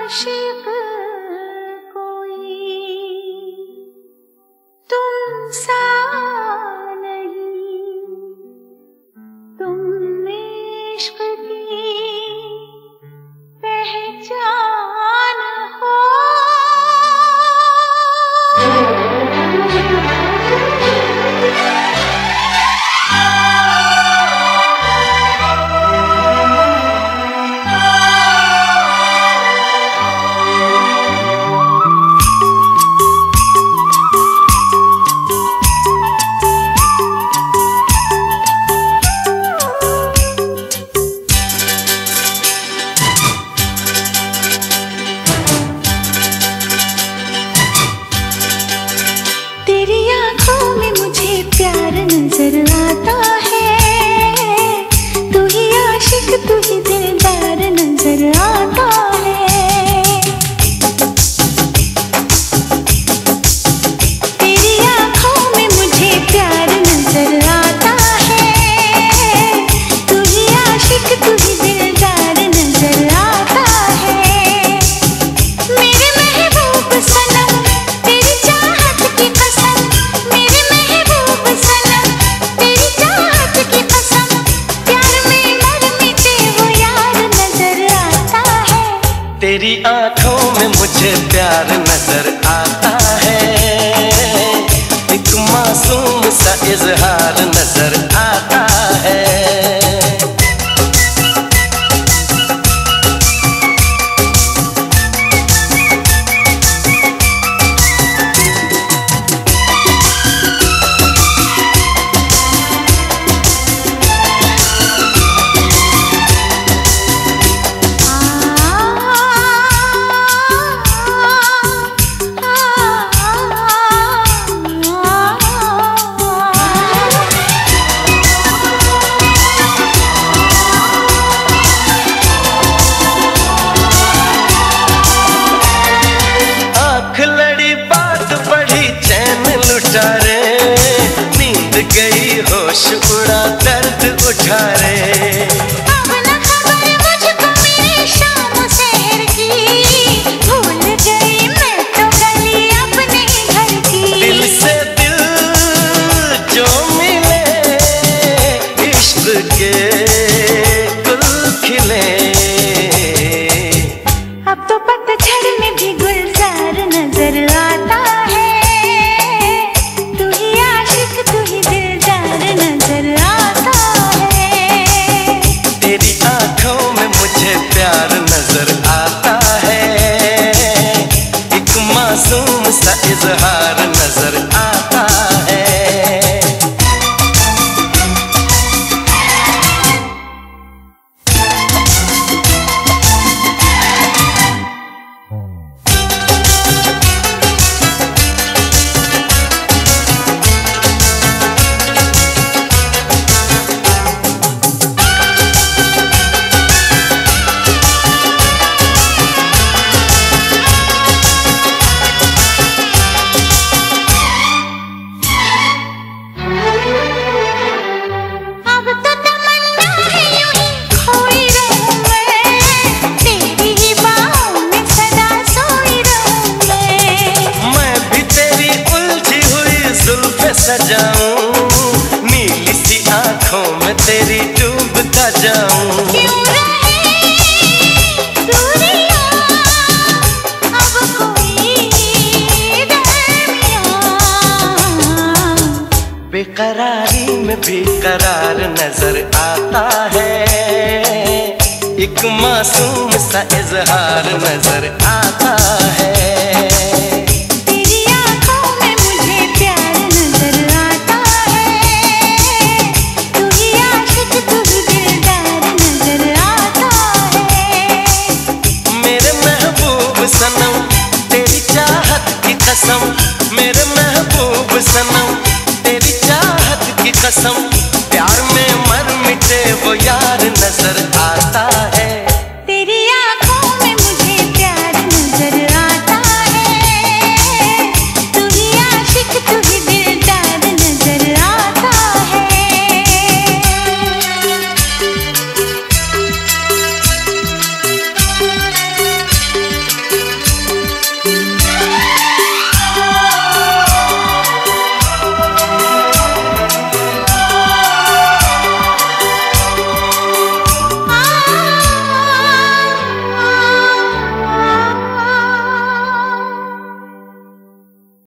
आशिक कोई तुम सा नहीं, तुम इश्क की पहचान हो। तेरी आँखों में मुझे प्यार नजर आता है, तू ही आशिक तू ही दिलदार नजर आता है। तेरी आँखों में मुझे प्यार नजर आता है, तू ही आशिक तू ही दिलदार नजर आता है। मेरे महबूब सनम तेरी चाहत की कसम, मेरे महबूब सनम तेरी चाहत की कसम, प्यार में मर मिटे वो यार नजर आता है। तेरी आँखों में मुझे प्यार नजर आता है, एक मासूम सा इजहार नजर आता है। नींद गई होश उड़ा दर्द उठा रे। अब न खबर मुझको मेरी शाम शहर की, भूल गई मैं तो गली अपने घर की। दिल से दिल जो मिले इश्क के गुल खिले। अब तो पतझड़ में भी गुलजार नजर आता है, प्यार नजर आता है, एक मासूम सा इजहार नजर आता है। सजाऊं नीली सी आँखों में तेरी डूबता जाऊं। क्यों रहे दूरियां अब कोई दरमियां, बेकरारी में भी करार नजर आता है, एक मासूम सा इजहार नजर आता है। सनम तेरी चाहत की कसम, मेरे महबूब सनम तेरी चाहत की कसम।